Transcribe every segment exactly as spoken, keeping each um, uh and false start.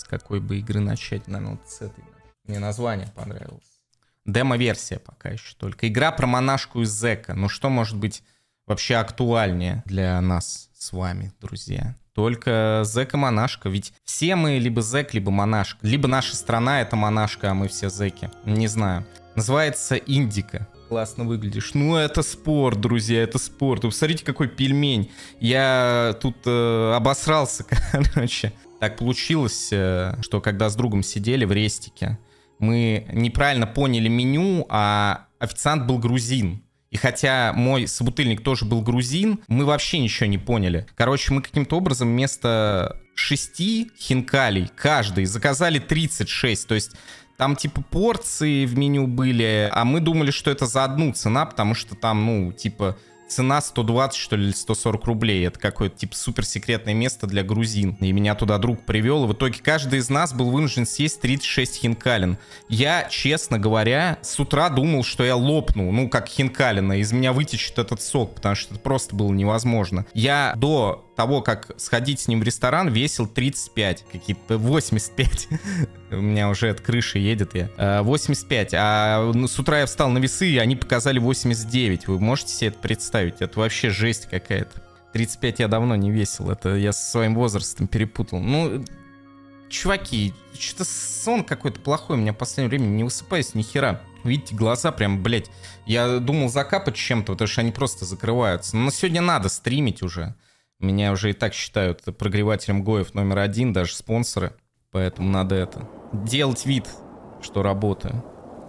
какой бы игры начать. Наверное, вот с этой. Мне название понравилось. Демо-версия пока еще только. Игра про монашку из зэка. Ну что может быть вообще актуальнее для нас с вами, друзья? Только зэк и монашка. Ведь все мы либо зэк, либо монашка. Либо наша страна — это монашка, а мы все зэки. Не знаю. Называется Индика. Классно выглядишь. Ну, это спорт, друзья, это спорт. Вы посмотрите, какой пельмень. Я тут э, обосрался, короче. Так получилось, э, что когда с другом сидели в рестике, мы неправильно поняли меню, а официант был грузин. И хотя мой собутыльник тоже был грузин, мы вообще ничего не поняли. Короче, мы каким-то образом вместо шести хинкалей каждый заказали тридцать шесть. То есть там типа порции в меню были, а мы думали, что это за одну цена, потому что там, ну, типа... Цена сто двадцать, что ли, или сто сорок рублей. Это какое-то, типа, суперсекретное место для грузин. И меня туда друг привел. И в итоге каждый из нас был вынужден съесть тридцать шесть хинкалин. Я, честно говоря, с утра думал, что я лопну. Ну, как хинкалина. Из меня вытечет этот сок, потому что это просто было невозможно. Я до того, как сходить с ним в ресторан, весил тридцать пять. Какие-то восемьдесят пять. У меня уже от крыши едет я. восемьдесят пять. А с утра я встал на весы, и они показали восемьдесят девять. Вы можете себе это представить? Это вообще жесть какая-то. тридцать пять я давно не весил. Это я со своим возрастом перепутал. Ну, чуваки, что-то сон какой-то плохой. У меня в последнее время не высыпаюсь ни хера. Видите, глаза прям, блядь. Я думал закапать чем-то, потому что они просто закрываются. Но сегодня надо стримить уже. Меня уже и так считают прогревателем Гоев номер один, даже спонсоры. Поэтому надо это... делать вид, что работаю.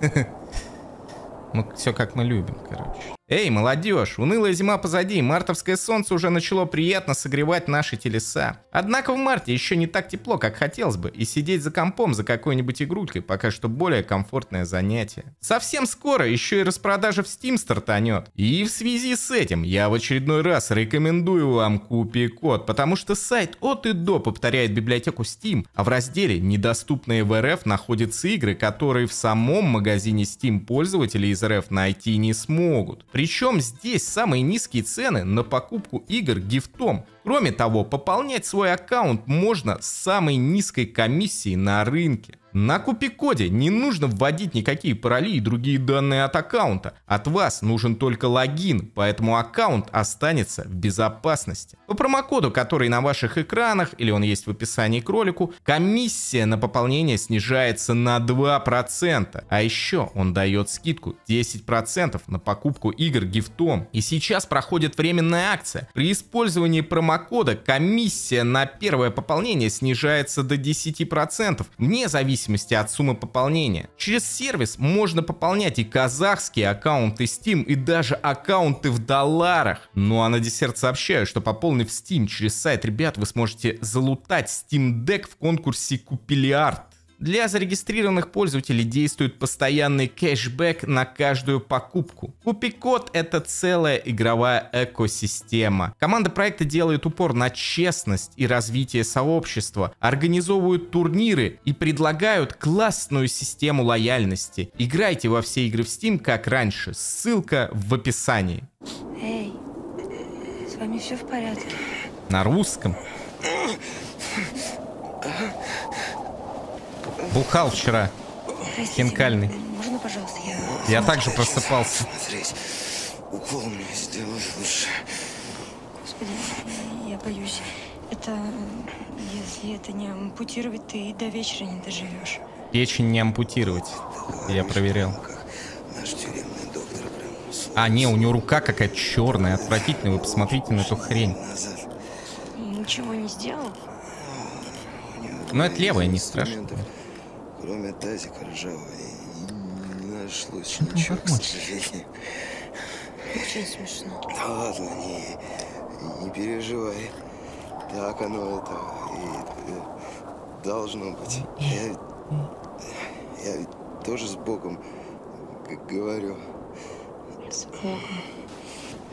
Ну, все как мы любим, короче. Эй, молодежь, унылая зима позади, мартовское солнце уже начало приятно согревать наши телеса. Однако в марте еще не так тепло, как хотелось бы, и сидеть за компом за какой-нибудь игрулькой пока что более комфортное занятие. Совсем скоро еще и распродажа в Steam стартанет. И в связи с этим я в очередной раз рекомендую вам Купи-код, потому что сайт от и до повторяет библиотеку Steam, а в разделе «Недоступные в РФ» находятся игры, которые в самом магазине Steam пользователи из РФ найти не смогут. Причем здесь самые низкие цены на покупку игр гифтом. Кроме того, пополнять свой аккаунт можно с самой низкой комиссией на рынке. На Купи-коде не нужно вводить никакие пароли и другие данные от аккаунта. От вас нужен только логин, поэтому аккаунт останется в безопасности. По промокоду, который на ваших экранах, или он есть в описании к ролику, комиссия на пополнение снижается на два процента. А еще он дает скидку десять процентов на покупку игр гифтом. И сейчас проходит временная акция. При использовании промокода комиссия на первое пополнение снижается до десяти процентов, вне зависимости от суммы пополнения. Через сервис можно пополнять и казахские аккаунты Steam, и даже аккаунты в долларах. Ну а на десерт сообщаю, что пополнив Steam через сайт, ребят, вы сможете залутать Steam Deck в конкурсе Купилиард. Для зарегистрированных пользователей действует постоянный кэшбэк на каждую покупку. Купи-код — это целая игровая экосистема. Команда проекта делает упор на честность и развитие сообщества, организовывают турниры и предлагают классную систему лояльности. Играйте во все игры в Steam как раньше. Ссылка в описании. Эй, с вами все в порядке? На русском. Бухал вчера. Простите, хинкальный. Можно, пожалуйста, я... Я также просыпался. Смотреть. Укол мне сделать лучше. Господи, я боюсь. Это... Если это не ампутировать, ты до вечера не доживешь. Печень не ампутировать. Я проверял. Наш тюремный доктор прям... А, не, у него рука какая-то черная, отвратительная. Вы посмотрите на эту хрень. Ничего не сделал? Но это левая, не страшно. Кроме тазика ржавого не нашлось ничего, к сожалению. Очень смешно. Да ладно, не, не переживай. Так оно это и, и должно быть. Я, я ведь тоже с Богом говорю. С Богом.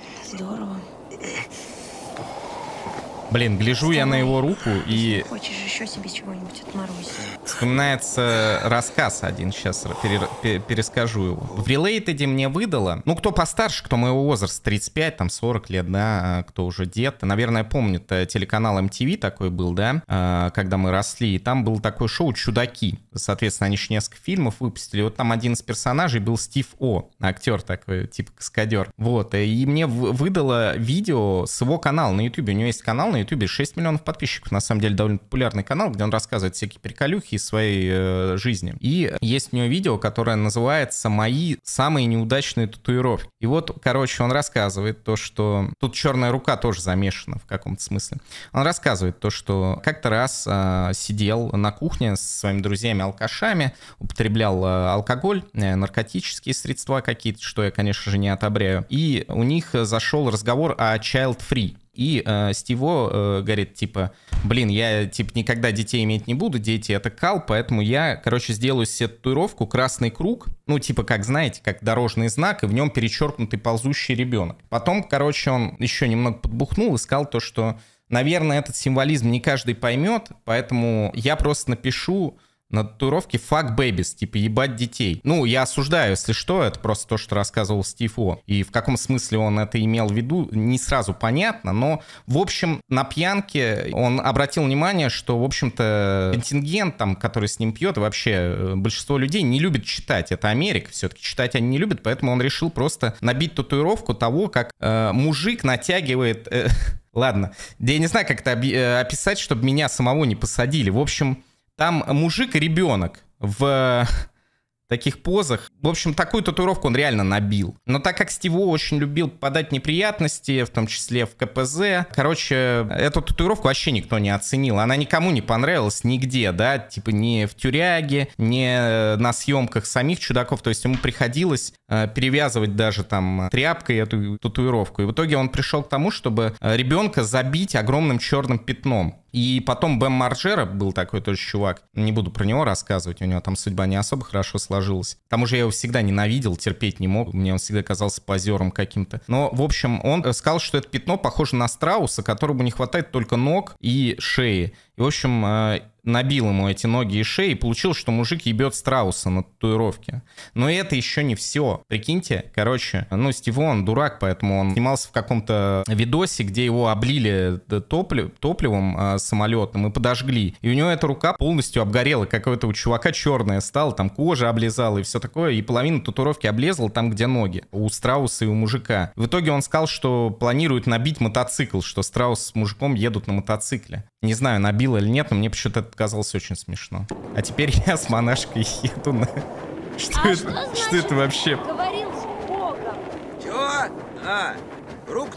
Здорово. Блин, гляжу я на его руку и... Хочешь еще еще себе чего-нибудь отморозить. Вспоминается рассказ один, сейчас пере, перескажу его. В Related мне выдало, ну, кто постарше, кто моего возраста, тридцать пять, там, сорок лет, да, кто уже дед, наверное, помнит, телеканал эм ти ви такой был, да, когда мы росли, и там было такое шоу «Чудаки». Соответственно, они еще несколько фильмов выпустили, вот там один из персонажей был Стив О, актер такой, типа каскадер. Вот, и мне выдало видео с его канала на ютубе, у него есть канал на ютубе, шесть миллионов подписчиков, на самом деле довольно популярный канал, где он рассказывает всякие приколюхи из своей э, жизни. И есть у него видео, которое называется «Мои самые неудачные татуировки». И вот, короче, он рассказывает то, что... Тут черная рука тоже замешана в каком-то смысле. Он рассказывает то, что как-то раз э, сидел на кухне с своими друзьями-алкашами, употреблял э, алкоголь, э, наркотические средства какие-то, что я, конечно же, не одобряю. И у них зашел разговор о child-free. И э, Стиво э, говорит, типа, блин, я, типа, никогда детей иметь не буду, дети — это кал, поэтому я, короче, сделаю себе татуировку, красный круг, ну, типа, как, знаете, как дорожный знак, и в нем перечеркнутый ползущий ребенок. Потом, короче, он еще немного подбухнул и сказал то, что, наверное, этот символизм не каждый поймет, поэтому я просто напишу на татуировке «fuck babies», типа «ебать детей». Ну, я осуждаю, если что, это просто то, что рассказывал Стив О. И в каком смысле он это имел в виду, не сразу понятно, но, в общем, на пьянке он обратил внимание, что, в общем-то, контингент, там, который с ним пьет, и вообще большинство людей не любит читать. Это Америка, все-таки читать они не любят, поэтому он решил просто набить татуировку того, как э, мужик натягивает... Э, ладно, да я не знаю, как это описать, чтобы меня самого не посадили. В общем... Там мужик и ребенок в таких позах. В общем, такую татуировку он реально набил. Но так как Стив О очень любил попадать в неприятности, в том числе в ка пэ зэ, короче, эту татуировку вообще никто не оценил. Она никому не понравилась нигде, да, типа ни в тюряге, ни на съемках самих чудаков. То есть ему приходилось э, перевязывать даже там тряпкой эту татуировку. И в итоге он пришел к тому, чтобы ребенка забить огромным черным пятном. И потом Бэм Марджера был такой тоже чувак. Не буду про него рассказывать, у него там судьба не особо хорошо сложилась. К тому же я его всегда ненавидел, терпеть не мог. Мне он всегда казался позером каким-то. Но, в общем, он сказал, что это пятно похоже на страуса, которому не хватает только ног и шеи. И, в общем, набил ему эти ноги и шеи, и получилось, что мужик ебет страуса на татуировке. Но это еще не все. Прикиньте, короче, ну, Стив О, он дурак, поэтому он снимался в каком-то видосе, где его облили топлив, топливом э, самолетным и подожгли. И у него эта рука полностью обгорела, какого-то у чувака черная стала, там кожа облезала и все такое, и половину татуировки облезла там, где ноги. У страуса и у мужика. В итоге он сказал, что планирует набить мотоцикл, что страус с мужиком едут на мотоцикле. Не знаю, набил или нет, но мне почему-то это казалось очень смешно. А теперь я с монашкой еду на... Что, а это, что, значит, что это вообще? Говорил с Богом. Чего? А, руку...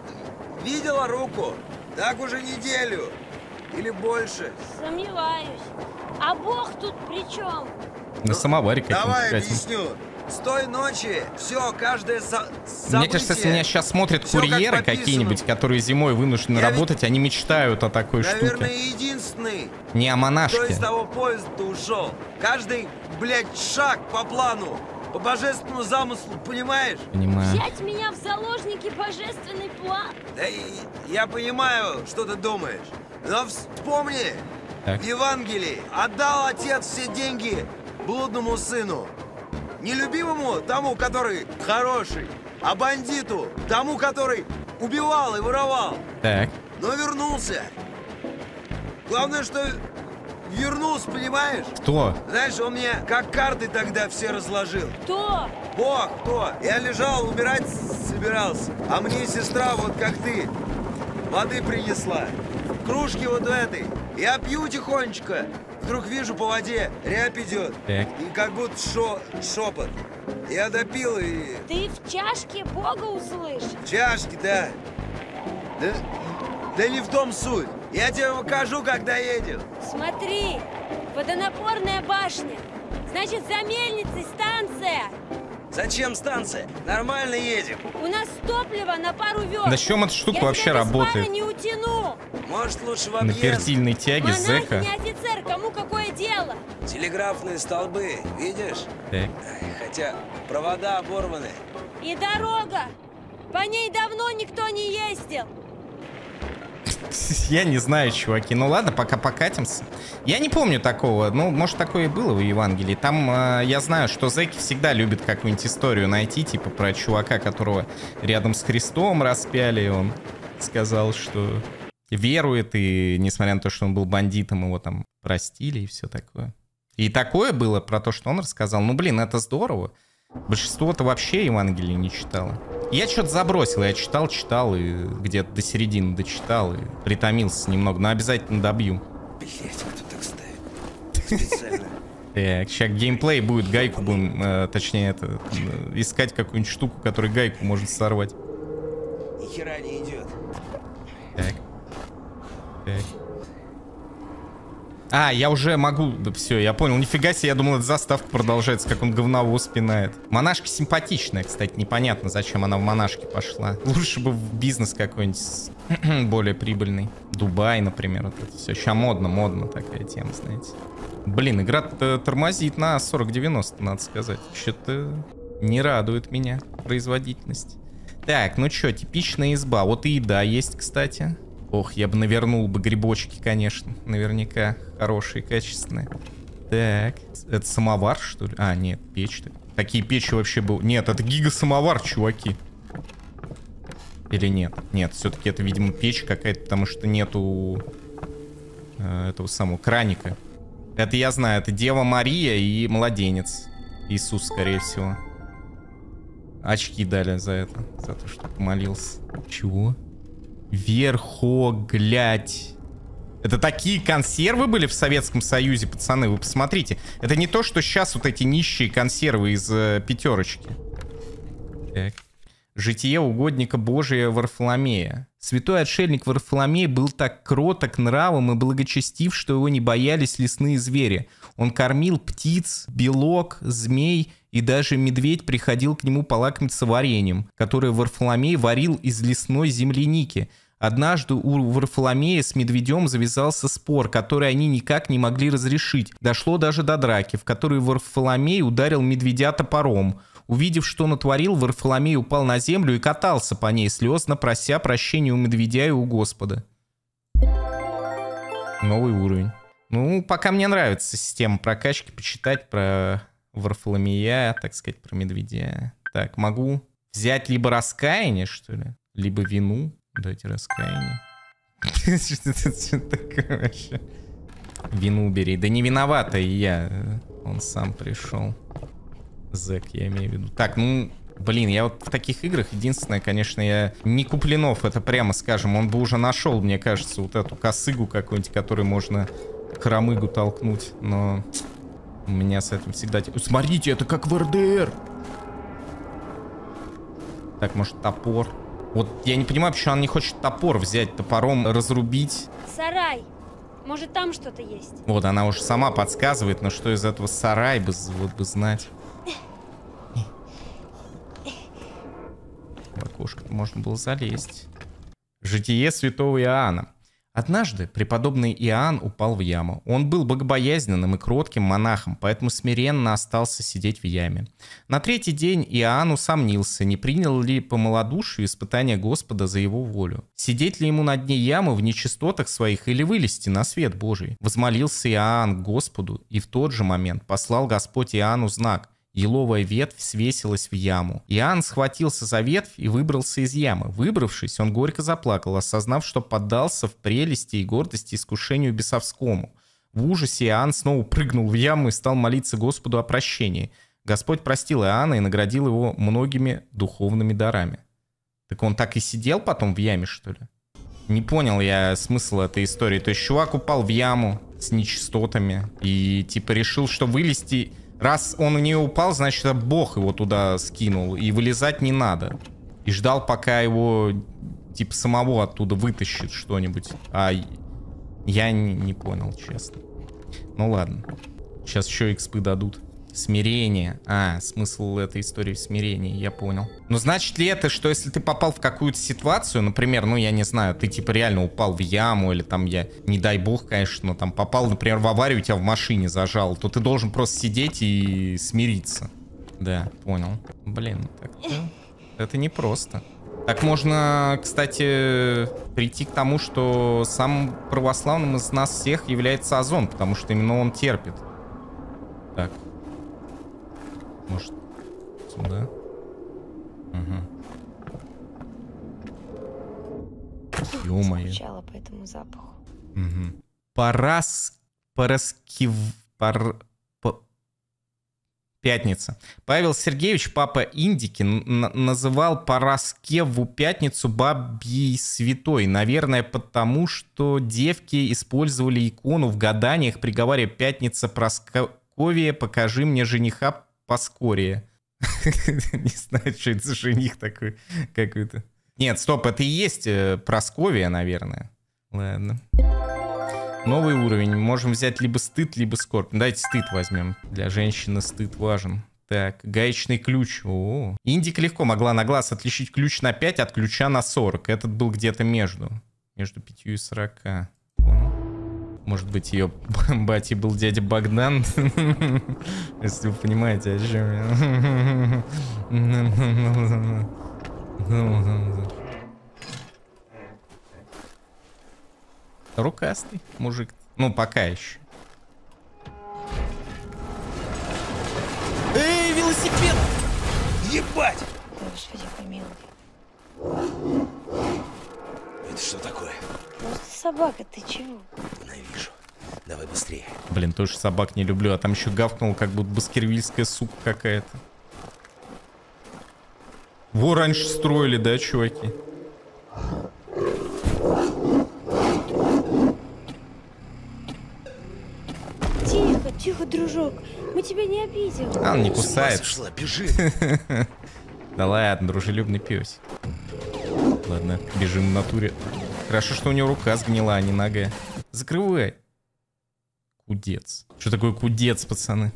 Видела руку? Так уже неделю. Или больше. Сомневаюсь. А Бог тут при чем? На самоваре каким-то. Давай объясню. С той ночи все, каждое со событие... Мне кажется, если меня сейчас смотрят всё курьеры как какие-нибудь, которые зимой вынуждены Я работать, они мечтают о такой Наверное, штуке. единственный, Не о кто монашке. из того поезда ушел. Каждый, блядь, шаг по плану, по божественному замыслу, понимаешь? Понимаю. Взять меня в заложники божественный план? Да и я понимаю, что ты думаешь. Но вспомни, Так. в Евангелии отдал отец все деньги блудному сыну. Не любимому, тому, который хороший, а бандиту, тому, который убивал и воровал. Так. Но вернулся. Главное, что вернулся, понимаешь? Кто? Знаешь, он мне как карты тогда все разложил. Кто? Бог, кто? Я лежал, умирать собирался. А мне сестра, вот как ты, воды принесла. В кружке вот в этой. Я пью тихонечко. Вдруг вижу по воде, рябь идет. Так. И как будто шо, шепот. Я допил и... Ты в чашке Бога услышишь? Чашки, да. Да, да не в том суть. Я тебе покажу, когда едем. Смотри, водонапорная башня. Значит, за мельницей станция. Зачем станция? Нормально едем. У нас топливо на пару верст. Да с чем эта штука Я вообще тебя без работает? пара не утяну. Может, лучше в На объезд? фертильной тяге Монахи зэка. не офицер, кому какое дело? Телеграфные столбы, видишь? Так. Хотя провода оборваны. И дорога. По ней давно никто не ездил. Я не знаю, чуваки. Ну ладно, пока покатимся. Я не помню такого. Ну, может, такое и было в Евангелии. Там э, я знаю, что зэки всегда любят какую-нибудь историю найти, типа про чувака, которого рядом с Христом распяли, и он сказал, что верует, и несмотря на то, что он был бандитом, его там простили и все такое. И такое было про то, что он рассказал. Ну, блин, это здорово. Большинство-то вообще Евангелие не читало. Я что-то забросил, я читал, читал, и где-то до середины дочитал, и притомился немного, но обязательно добью. Блять, кто так ставит? Специально. Так, сейчас геймплей будет, гайку будем, э, точнее, это, э, искать какую-нибудь штуку, которой гайку можно сорвать. Ни хера не идет. Так. Так. А, я уже могу... Да все, я понял. Нифига себе, я думал, эта заставка продолжается, как он говновоз пинает. Монашка симпатичная, кстати. Непонятно, зачем она в монашки пошла. Лучше бы в бизнес какой-нибудь более прибыльный. Дубай, например, вот это все. Сейчас модно, модно такая тема, знаете. Блин, игра тормозит на сорок девяносто, надо сказать. Что-то не радует меня производительность. Так, ну что, типичная изба. Вот и еда есть, кстати. Ох, я бы навернул бы грибочки, конечно. Наверняка хорошие, качественные. Так, это самовар, что ли? А, нет, печь-то. Такие печи вообще был. Нет, это гига-самовар, чуваки. Или нет? Нет, все-таки это, видимо, печь какая-то, потому что нету э, этого самого краника. Это я знаю, это Дева Мария и младенец. Иисус, скорее всего. Очки дали за это, за то, что помолился. Чего? Верхоглядь. Это такие консервы были в Советском Союзе, пацаны, вы посмотрите. Это не то, что сейчас вот эти нищие консервы из э, пятерочки. Так. Житие угодника Божия Варфоломея. Святой отшельник Варфоломей был так кроток нравом и благочестив, что его не боялись лесные звери. Он кормил птиц, белок, змей, и даже медведь приходил к нему полакомиться вареньем, которое Варфоломей варил из лесной земляники. Однажды у Варфоломея с медведем завязался спор, который они никак не могли разрешить. Дошло даже до драки, в которой Варфоломей ударил медведя топором. Увидев, что натворил, Варфоломей упал на землю и катался по ней, слезно прося прощения у медведя и у Господа. Новый уровень. Ну, пока мне нравится система прокачки, почитать про Варфоломея, так сказать, про медведя. Так, могу взять либо раскаяние, что ли, либо вину. Дайте раскаяние. Что такое вообще? Вину убери. Да не виновата и я. Он сам пришел. Зэк, я имею в виду. Так, ну, блин, я вот в таких играх, единственное, конечно, я не Куплинов, это прямо скажем. Он бы уже нашел, мне кажется, вот эту косыгу какую-нибудь, которой можно хромыгу толкнуть. Но у меня с этим всегда... Смотрите, это как в эр дэ эр. Так, может, топор. Вот я не понимаю, почему он не хочет топор взять, топором разрубить. Сарай. Может, там что-то есть? Вот, она уже сама подсказывает, но что из этого сарай бы, вот бы знать. В окошко можно было залезть. Житие святого Иоанна. Однажды преподобный Иоанн упал в яму. Он был богобоязненным и кротким монахом, поэтому смиренно остался сидеть в яме. На третий день Иоанн усомнился, не принял ли по малодушию испытания Господа за его волю. Сидеть ли ему на дне ямы в нечистотах своих или вылезти на свет Божий? Возмолился Иоанн к Господу, и в тот же момент послал Господь Иоанну знак. Еловая ветвь свесилась в яму. Иоанн схватился за ветвь и выбрался из ямы. Выбравшись, он горько заплакал, осознав, что поддался в прелести и гордости искушению бесовскому. В ужасе Иоанн снова прыгнул в яму и стал молиться Господу о прощении. Господь простил Иоанна и наградил его многими духовными дарами. Так он так и сидел потом в яме, что ли? Не понял я смысл этой истории. То есть чувак упал в яму с нечистотами и типа решил, что вылезти... Раз он у нее упал, значит, Бог его туда скинул, и вылезать не надо. И ждал, пока его, типа, самого оттуда вытащит что-нибудь. А я не, не понял, честно. Ну ладно. Сейчас еще экспы дадут. Смирение. А, смысл этой истории в смирении, я понял. Ну, значит ли это, что если ты попал в какую-то ситуацию, например, ну, я не знаю, ты, типа, реально упал в яму, или там, я, не дай бог, конечно, но там попал, например, в аварию, тебя в машине зажал, то ты должен просто сидеть и смириться. Да, понял. Блин, так-то это непросто. Так можно, кстати, прийти к тому, что самым православным из нас всех является Озон, потому что именно он терпит. Так. Может, сюда? Угу. Ё-моё. Скучала по этому запаху. Угу. Парас... Параскив... Пар... П... Пятница. Павел Сергеевич, папа Индики, называл Параскеву пятницу бабьей святой. Наверное, потому что девки использовали икону в гаданиях, приговаривая: «Пятница Прасковья, покажи мне жениха поскорее». Не знаю, что это за жених такой какой-то. Нет, стоп, это и есть Прасковья, наверное. Ладно. Новый уровень. Можем взять либо стыд, либо скорбь. Давайте стыд возьмем. Для женщины стыд важен. Так, гаечный ключ. О-о-о. Индик легко могла на глаз отличить ключ на пять от ключа на сорок. Этот был где-то между. Между пятью и сорока. Понял? Может быть, ее бати был дядя Богдан? Если вы понимаете, о чем я. Рукастый мужик. Ну, пока еще. Эй, велосипед! Ебать! Господи, помилуй. Это что такое? Просто собака, ты чего? Ненавижу. Давай быстрее. Блин, тоже собак не люблю. А там еще гавкнул, как будто баскервильская сука какая-то. Во, раньше строили, да, чуваки? Тихо, тихо, дружок. Мы тебя не обидели. А, он не кусает. Шла, бежи. Да ладно, дружелюбный пес. Ладно, бежим в натуре. Хорошо, что у него рука сгнила, а не нога. Закрывай. Кудец. Что такое кудец, пацаны?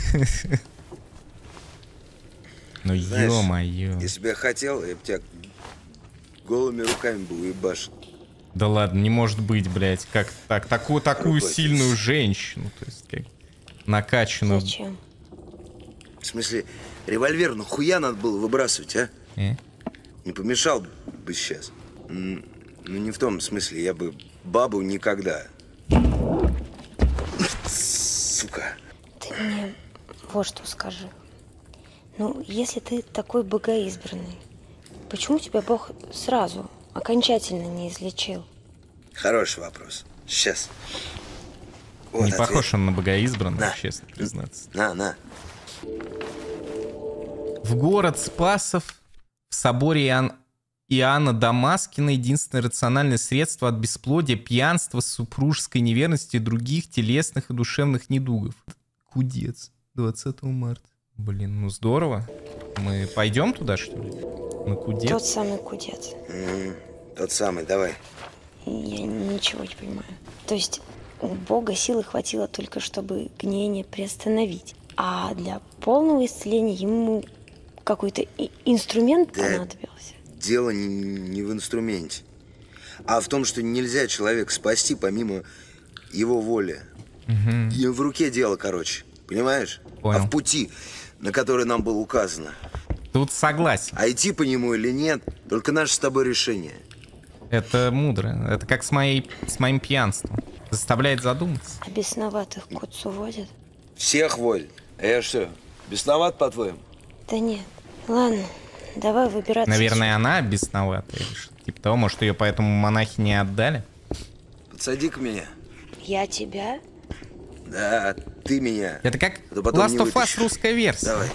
Ну ё-моё. Если бы я хотел, я бы тебя голыми руками бы уебашил. Да ладно, не может быть, блядь. Как так? Такую, такую сильную женщину. То есть, как накачанную. Зачем? В смысле, револьвер нахуя надо было выбрасывать, а? Э? Не помешал бы сейчас. Ну, не в том смысле, я бы бабу никогда. Сука. Ты мне вот что скажи. Ну, если ты такой богоизбранный, почему тебя Бог сразу, окончательно не излечил? Хороший вопрос. Сейчас. Вот Не ответ. похож он на богоизбранного, На. честно признаться. На, на. В город Спасов, в соборе Иоанн... Иоанна Дамаскина, единственное рациональное средство от бесплодия, пьянства, супружеской неверности и других телесных и душевных недугов. Кудец. двадцатого марта. Блин, ну здорово. Мы пойдем туда, что ли? На кудец? Тот самый кудец. М-м, тот самый, давай. Я ничего не понимаю. То есть у Бога силы хватило только, чтобы гниение приостановить. А для полного исцеления ему какой-то и- инструмент Да. понадобился. Дело не, не в инструменте, а в том, что нельзя человека спасти помимо его воли. Угу. И в руке дело, короче. Понимаешь? Понял. А в пути, на который нам было указано. Тут согласен. А идти по нему или нет, только наше с тобой решение. Это мудро. Это как с, моей, с моим пьянством. Заставляет задуматься. А бесноватых к отцу водят? Всех водят. А я что, бесноват, по-твоему? Да нет. Ладно, давай выбираться. Наверное, она бесноватая. или что-то Типа того, может, ее поэтому монахи не отдали? Подсади-ка меня. Я тебя? Да, ты меня. Это как А то потом Last не of Us вытащишь. русская версия. Давай.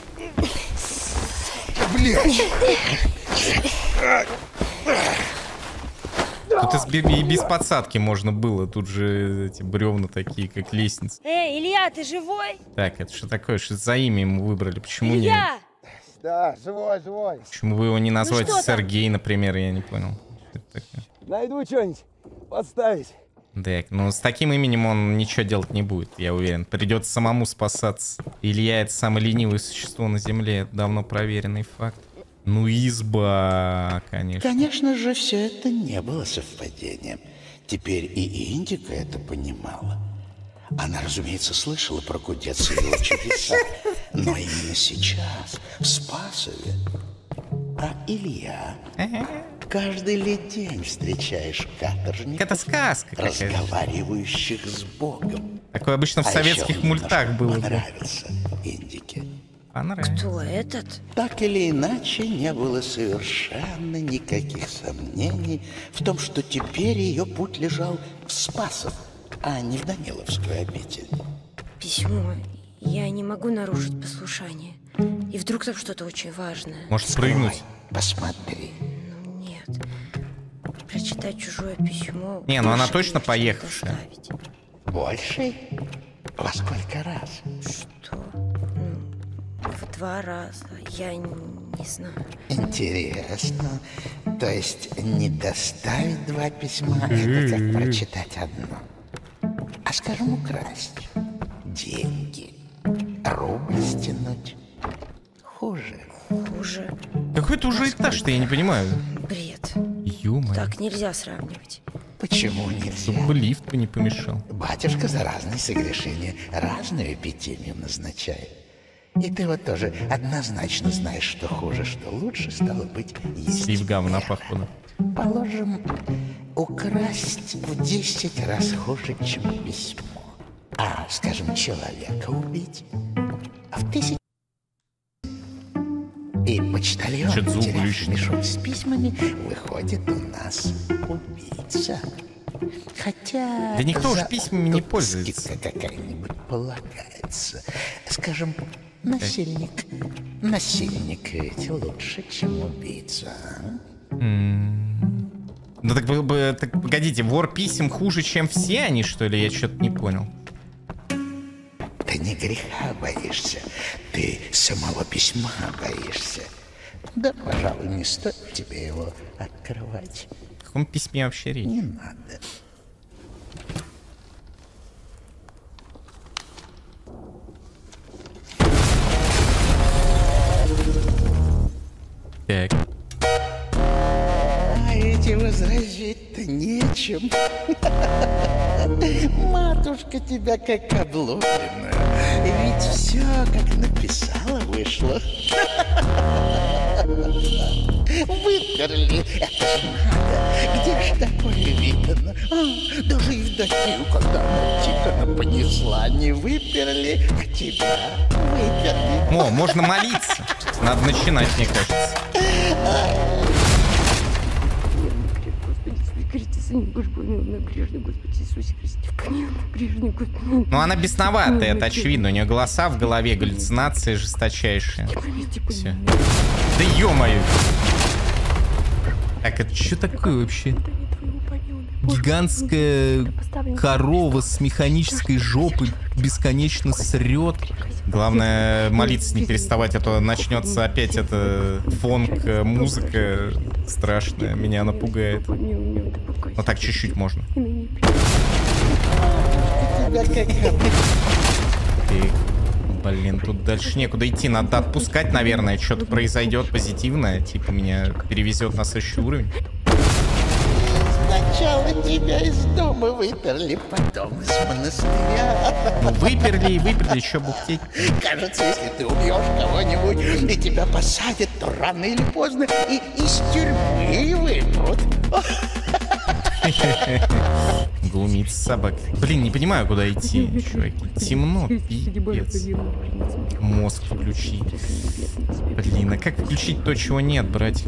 Тут из- и без подсадки можно было. Тут же эти бревна такие, как лестница. Эй, Илья, ты живой? Так, это что такое? Что за имя ему выбрали? Почему не... Илья! Да, живой, живой. Почему вы его не назвали что там? Сергей, например? Я не понял. Что это такое? Найду что-нибудь подставить. Так, ну с таким именем он ничего делать не будет, я уверен. Придется самому спасаться. Илья — это самое ленивое существо на земле. Это давно проверенный факт. Ну, изба, конечно. Конечно же, все это не было совпадением. Теперь и Индика это понимала. Она, разумеется, слышала про кудец и его чудеса. Но именно сейчас, в Спасове, А Илья, каждый ли день встречаешь каторжников, это сказка какая-то, разговаривающих с Богом. Такое обычно в А советских еще мультах было. Понравился Индике. Понравился. Кто этот? Так или иначе, не было совершенно никаких сомнений в том, что теперь ее путь лежал в Спасов, а не в Даниловскую обитель. Письмо. Я не могу нарушить послушание. И вдруг там что-то очень важное. Может спрыгнуть? Посмотри. Ну нет. Прочитать чужое письмо. Не, ну она больше точно легче поехавшая. доставить. Больше? Во сколько раз? Что? Ну, в два раза. Я не знаю. Интересно. То есть не доставить два письма, это как прочитать одно. А скажем, украсть деньги, рубль стянуть. Хуже. Хуже. Какой-то уже этаж-то, я не понимаю. Бред. Ё-моё. Так нельзя сравнивать. Почему нельзя? Чтобы лифт бы не помешал. Батюшка за разные согрешения разную эпитемию назначает. И ты вот тоже однозначно знаешь, что хуже, что лучше, стало быть, есть Слив говна, вера. походу. Положим, украсть в десять раз хуже, чем письмо. А, скажем, человека убить в тысячу. И почтальон, Чё-то звук теряв глючит. мешок с письмами, выходит у нас убийца. Хотя... Да никто уж за письмами не тут пользуется. скидка какая-нибудь полагается. Скажем, насильник. Насильник ведь лучше, чем убийца. а? Ну так, бы- бы- так погодите, вор писем хуже, чем все они, что ли? Я что-то не понял. Ты не греха боишься, ты самого письма боишься. Да, пожалуй, не стоит тебе его открывать. В каком письме вообще речь? Не надо. Так. А эти возразить-то нечем. Матушка тебя как облупленную. Ведь все, как написала, вышло. Выперли. Это ж надо. Где ж такое видно? А, даже Евдокию, когда она Тихона понесла, не выперли, а тебя выперли. О, можно молиться. Надо начинать, мне кажется. Ну, она бесноватая, это очевидно. У нее голоса в голове, галлюцинации жесточайшие. Все. Да ё-моё! Так, это что такое вообще? Гигантская корова с механической жопой бесконечно срет. Главное молиться не переставать, а то начнется опять эта фонк, музыка страшная, меня напугает. Ну так чуть-чуть можно. И, блин, тут дальше некуда идти, надо отпускать, наверное, что-то произойдет позитивное, типа меня перевезет на следующий уровень. Сначала тебя из дома выперли, потом из монастыря. Ну выперли и выперли, еще бухтеть. Кажется, если ты убьешь кого-нибудь и тебя посадят, то рано или поздно и из тюрьмы выпрут. Глумится собак. Блин, не понимаю, куда идти, чуваки. Темно, пипец. Мозг включи. Блин, а как включить то, чего нет, братик?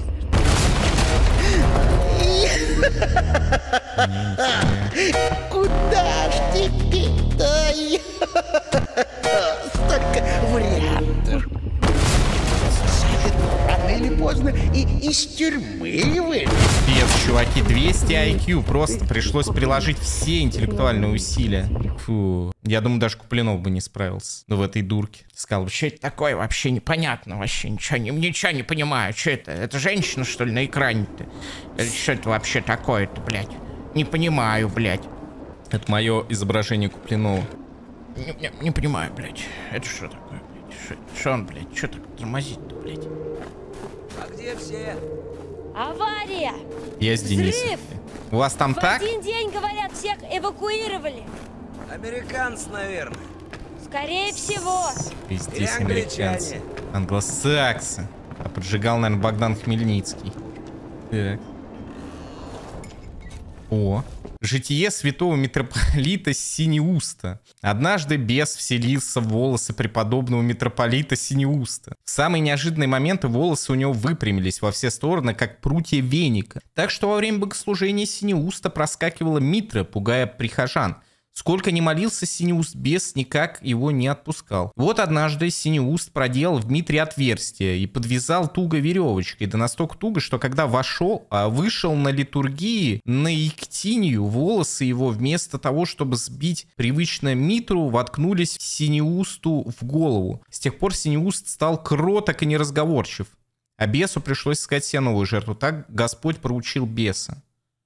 Куда ж теперь-то? Столько вариантов. Посадят рано или поздно и из тюрьмы выпрут. Пипец, чуваки, двести ай кью. Просто пришлось приложить все интеллектуальные усилия. Фу. Я думаю, даже Куплинов бы не справился. Ну, в этой дурке. Сказал бы, что это такое, вообще непонятно, вообще ничего не, ничего не понимаю. Что это? Это женщина, что ли, на экране-то? Или что это вообще такое-то, блядь? Не понимаю, блядь. Это мое изображение Куплинова. Не, не, не понимаю, блядь. Это что такое, блядь? Что он, блядь? Что так тормозит-то, блядь? А где все? Авария! Я с Денисом. Взрыв! У вас там В так? один день, говорят, всех эвакуировали. Американцы, наверное. Скорее всего. И здесь Или англичане. американцы. Англосаксы. А поджигал, наверное, Богдан Хмельницкий. Так. О. Житие святого митрополита Синеуста. Однажды бес вселился в волосы преподобного митрополита Синеуста. В самые неожиданные моменты волосы у него выпрямились во все стороны, как прутья веника. Так что во время богослужения Синеуста проскакивала митра, пугая прихожан. Сколько ни молился Синеуст, бес никак его не отпускал. Вот однажды Синеуст проделал в митре отверстие и подвязал туго веревочкой. Да настолько туго, что когда вошел, а вышел на литургии, на Ектинию, волосы его вместо того, чтобы сбить привычно митру, воткнулись Синеусту в голову. С тех пор Синеуст стал кроток и неразговорчив. А бесу пришлось искать себе новую жертву. Так Господь проучил беса.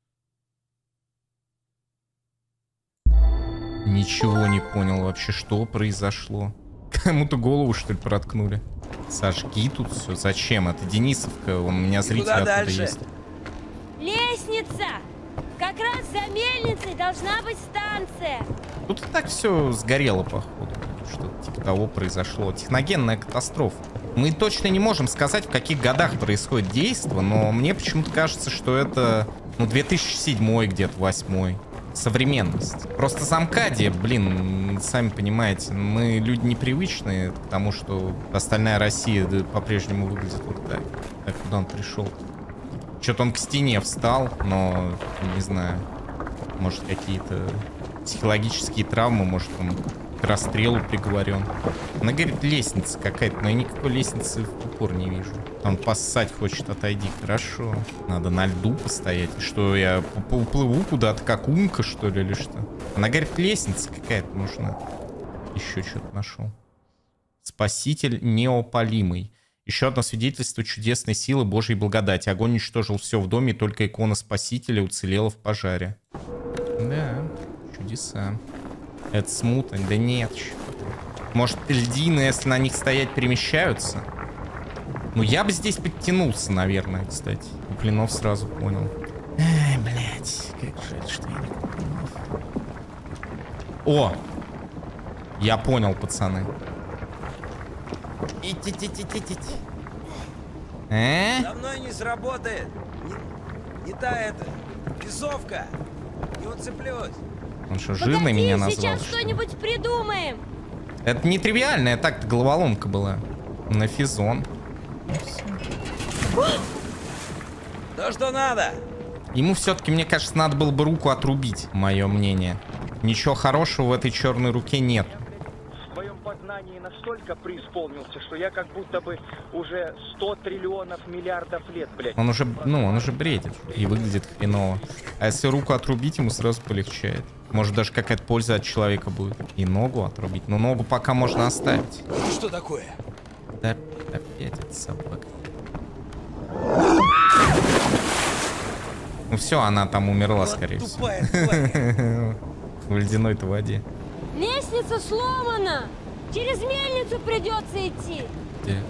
Ничего не понял вообще, что произошло. Кому-то голову, что ли, проткнули. Сожги тут все. Зачем? Это Денисовка. Он у меня зритель оттуда дальше? есть. Лестница! Как раз за мельницей должна быть станция. Тут и так все сгорело, походу. Что-то типа того произошло. Техногенная катастрофа. Мы точно не можем сказать, в каких годах происходит действо, но мне почему-то кажется, что это, ну, две тысячи седьмой где-то, восьмой. Современность. Просто замкадия, блин, сами понимаете, мы люди непривычные к тому, что остальная Россия по-прежнему выглядит вот так. Так, куда он пришел? Что-то он к стене встал, но не знаю, может, какие-то психологические травмы, может, он к расстрелу приговорен. Она говорит, лестница какая-то, но я никакой лестницы в упор не вижу. Он поссать хочет, отойди. Хорошо. Надо на льду постоять. Что, я уплыву куда-то, как умка, что ли, или что? Она говорит, лестница какая-то нужна. Еще что-то нашел. Спаситель неопалимый. Еще одно свидетельство чудесной силы Божьей благодати. Огонь уничтожил все в доме, и только икона Спасителя уцелела в пожаре. Да, чудеса. Это смута? Да нет. Может, льдины, если на них стоять, перемещаются? Ну, я бы здесь подтянулся, наверное, кстати. И Блинов сразу понял. Ай, блядь, как жаль, что я не купил. О! Я понял, пацаны. Ити-ти-ти-ти-ти. Э? За мной не сработает. Не, не та это. Песовка. Не уцеплюсь. Он что, жирный меня назвал? Сейчас что-нибудь придумаем. Это не тривиальная, так-то головоломка была. На физон. То, что надо. Ему все-таки, мне кажется, надо было бы руку отрубить, мое мнение. Ничего хорошего в этой черной руке нет. В своем познании настолько преисполнился, что я как будто бы уже сто триллионов миллиардов лет, блядь. Он уже, ну, он уже бредит и выглядит хреново. А если руку отрубить, ему сразу полегчает. Может, даже какая-то польза от человека будет. И ногу отрубить. Но ногу пока можно оставить. Это что такое? Да, опять эта собака. Ну все, она там умерла, вот скорее тупая, всего. В ледяной-то воде. Лестница сломана. Через мельницу придется идти. Где?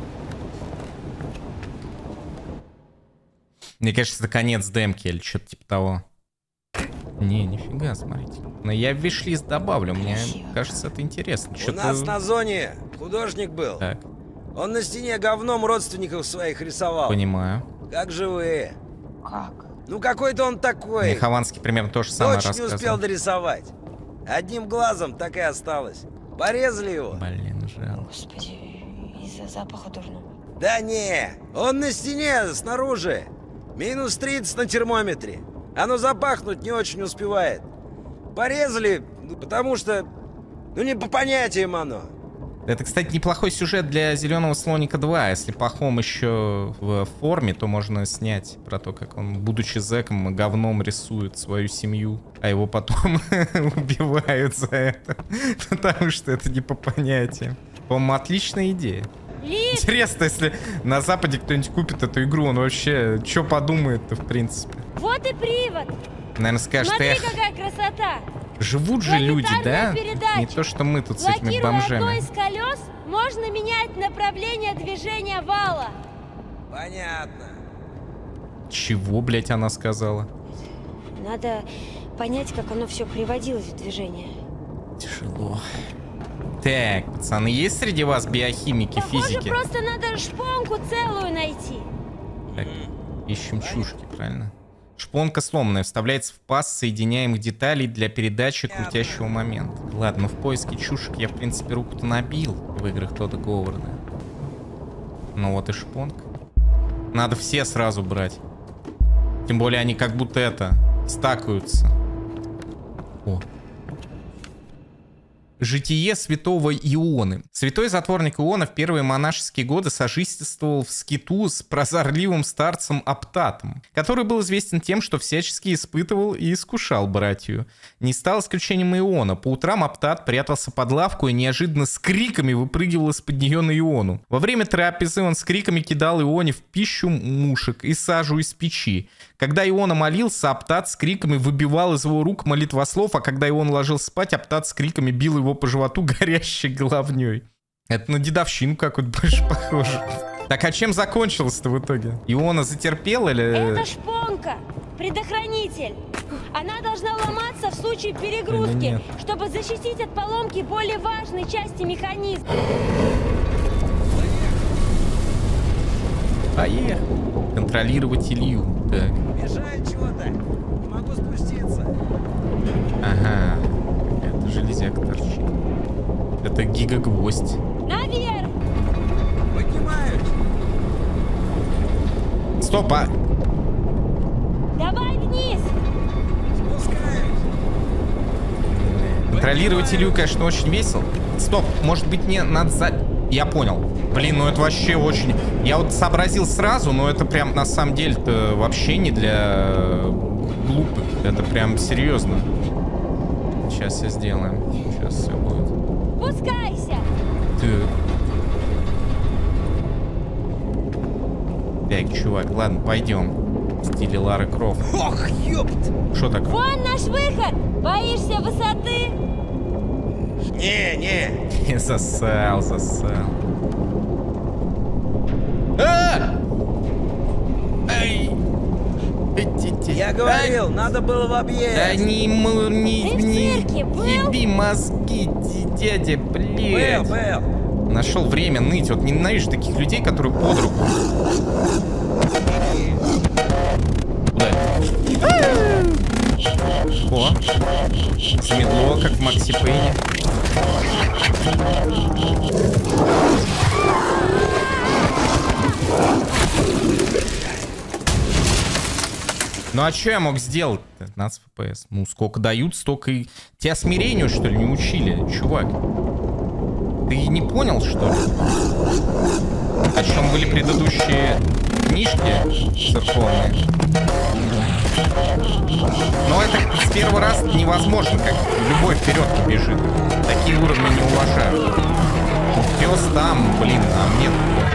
Мне кажется, это конец демки или что-то типа того. Не, нифига, смотрите. Но я в виш-лист добавлю, мне кажется, это интересно. У нас на зоне художник был. Так. Он на стене говном родственников своих рисовал. Понимаю. Как живые. Как? Ну какой-то он такой. Мне Хованский примерно то же самое Дочь не рассказывал. успел дорисовать. Одним глазом так и осталось. Порезали его. Блин, жалко. Господи, из-за запаха должно быть. Да не, он на стене снаружи. Минус тридцать на термометре. Оно запахнуть не очень успевает. Порезали, потому что, ну не по понятиям оно. Это, кстати, неплохой сюжет для «Зеленого слоника два». Если Пахом еще в форме, то можно снять про то, как он, будучи зэком, говном рисует свою семью, а его потом убивают за это. Потому что это не по понятиям. По-моему, отличная идея. Лифт! Интересно, если на Западе кто-нибудь купит эту игру, он вообще что подумает-то, в принципе? Вот и привод. Наверное, скажет, Смотри, эх, какая красота. живут же люди, да? Передача. Не то, что мы тут с этими Блокируя одно бомжами. из колес, можно менять направление движения вала. Понятно. Чего, блять, она сказала? Надо понять, как оно все приводилось в движение. Тяжело. Так, пацаны, есть среди вас биохимики, Похоже, физики? просто надо шпонку целую найти. Так, ищем чушки, правильно? Шпонка сломанная, вставляется в паз соединяемых деталей для передачи крутящего момента. Ладно, в поиске чушек я, в принципе, руку-то набил в играх Тодда Говарда. Ну вот и шпонка. Надо все сразу брать. Тем более они как будто это, стакаются. О. Житие святого Ионы. Святой затворник Иона в первые монашеские годы сожительствовал в скиту с прозорливым старцем Аптатом, который был известен тем, что всячески испытывал и искушал братью. Не стал исключением Иона. По утрам Аптат прятался под лавку и неожиданно с криками выпрыгивал из-под нее на Иону. Во время трапезы он с криками кидал Ионе в пищу мушек и сажу из печи. Когда Иона молился, Аптат с криками выбивал из его рук молитвослов, а когда Иона ложился спать, Аптат с криками бил его по животу горящей головней. Это на дедовщину какую-то больше похоже. Так, а чем закончилось-то в итоге? Иона затерпел или... Это шпонка, предохранитель. Она должна ломаться в случае перегрузки, чтобы защитить от поломки более важной части механизма. Поехали. Контролировать Илью. Так. Мешает чего-то. Не могу спуститься. Ага. Это железяка торчит. Это гигагвоздь. Наверх! Поднимаюсь. Стоп, а... Давай вниз! Спускаюсь. Контролировать Илью, конечно, очень весело. Стоп, может быть, мне надо за... Я понял. Блин, ну это вообще очень... Я вот сообразил сразу, но это прям на самом деле-то вообще не для глупых. Это прям серьезно. Сейчас все сделаем. Сейчас все будет. Спускайся! Так. Так, чувак, ладно, пойдем. В стиле Лары Крофт. Ох, ёпт! Что такое? Вон наш выход! Боишься высоты? Не, не. Засал, засал. А! Эй! Я говорил, надо было в объезд. Да не, не, Ты в не, цирке был? еби мозги, дядя, блядь. Был, был. Нашел время ныть. Вот ненавижу таких людей, которые под руку. Куда это? О, замедло, как в Макси Пейне. Ну а что я мог сделать? пятнадцать эф пи эс. Ну сколько дают, столько и... Тебя смирению, что ли, не учили, чувак? Ты не понял, что ли? О чем были предыдущие книжки церковные? Но это с первого раза невозможно, как любой вперед не бежит. Такие уровни не уважают. Пес там, блин, а мне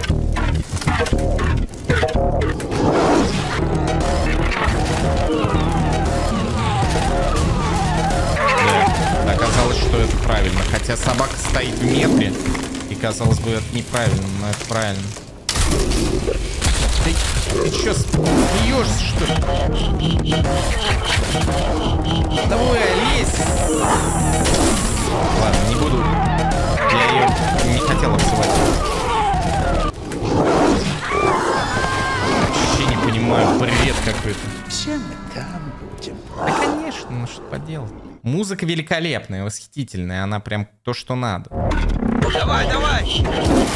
да, оказалось, что это правильно. Хотя собака стоит в метре. И казалось бы, это неправильно, но это правильно. Ты, ты чё, смеешься, что ли? Давай, лезь! Ладно, не буду. Я ее не хотел обзывать. Вообще не понимаю, бред какой-то. Все мы там будем. Да, конечно, ну что поделать. Музыка великолепная, восхитительная. Она прям то, что надо. Давай, давай!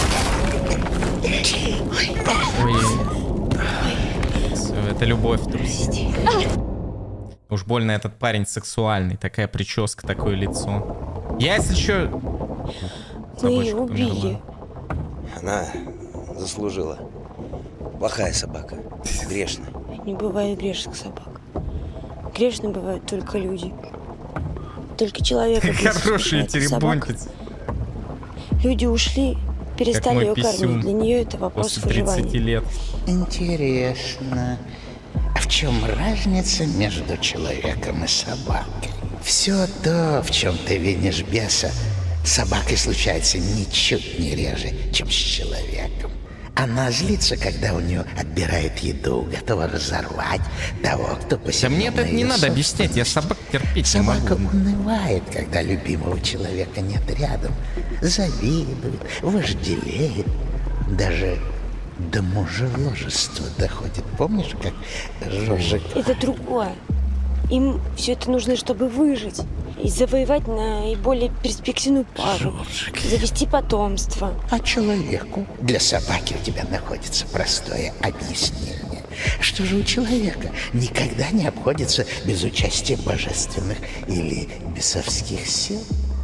Ой. Все, это любовь, друзья. Уж больно этот парень сексуальный. Такая прическа, такое лицо. Я, если что... Мы ее убили. Она заслужила. Плохая собака. Грешная. Не бывает грешных собак. Грешны бывают только люди. Только человек. Хороший теребонтец. Люди ушли, перестали ее кормить. Для нее это вопрос выживания. лет. Интересно. А в чем разница между человеком и собакой? Все то, в чем ты винишь беса, с собакой случается ничуть не реже, чем с человеком. Она злится, когда у нее отбирают еду, готова разорвать того, кто посягнул. Да мне это не надо объяснять, я собак терпеть не могу. Собака унывает, когда любимого человека нет рядом. Завидует, вожделеет, даже до мужеложества доходит. Помнишь, как Жоржик... Это другое. Им все это нужно, чтобы выжить и завоевать наиболее перспективную пару, Жоржик. завести потомство. А человеку? Для собаки у тебя находится простое объяснение. Что же у человека никогда не обходится без участия божественных или бесовских сил?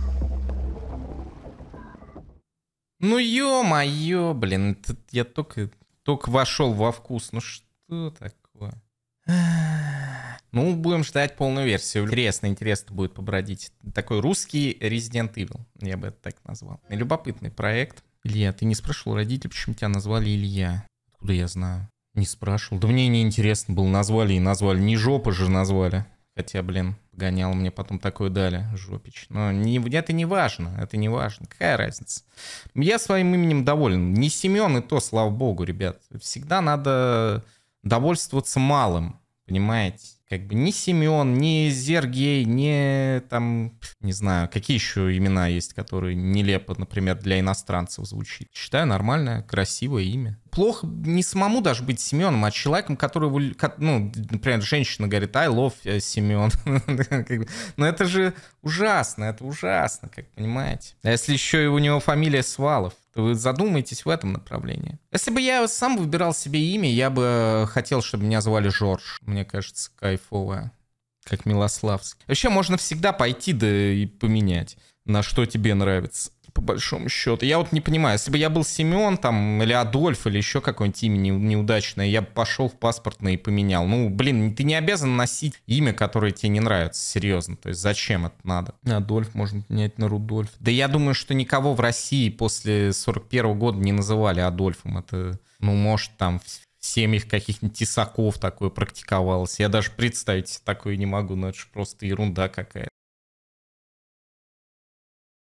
Ну ё-моё, блин, это я только, только вошел во вкус. Ну что такое? Ну, будем ждать полную версию. Интересно, интересно будет побродить. Такой русский Resident Evil, я бы это так назвал. Любопытный проект. Илья, ты не спрашивал родителей, почему тебя назвали Илья? Откуда я знаю? Не спрашивал. Да мне не интересно было, назвали и назвали. Не жопа же назвали. Хотя, блин, гонял мне потом такое дали, жопич. Но не, это не важно, это не важно. Какая разница? Я своим именем доволен. Не Семен и то, слава богу, ребят. Всегда надо довольствоваться малым, понимаете? Как бы ни Семен, ни Сергей, ни там, не знаю, какие еще имена есть, которые нелепо, например, для иностранцев звучит. Считаю нормальное, красивое имя. Плохо не самому даже быть Семеном, а человеком, который, ну, например, женщина говорит I love Семен. Но это же ужасно, это ужасно, как понимаете. А если еще и у него фамилия Свалов, то вы задумаетесь в этом направлении. Если бы я сам выбирал себе имя, я бы хотел, чтобы меня звали Жорж. Мне кажется, кайфовое. Как Милославский. Вообще можно всегда пойти да и поменять, на что тебе нравится. По большому счету. Я вот не понимаю, если бы я был Семен там, или Адольф, или еще какое-нибудь имя неудачное, я бы пошел в паспортное и поменял. Ну, блин, ты не обязан носить имя, которое тебе не нравится, серьезно. То есть зачем это надо? Адольф можно менять на Рудольф. Да я думаю, что никого в России после сорок первого года не называли Адольфом. Это, ну, может, там в семьях каких-нибудь тесаков такое практиковалось. Я даже представить себе такое не могу, но это же просто ерунда какая-то.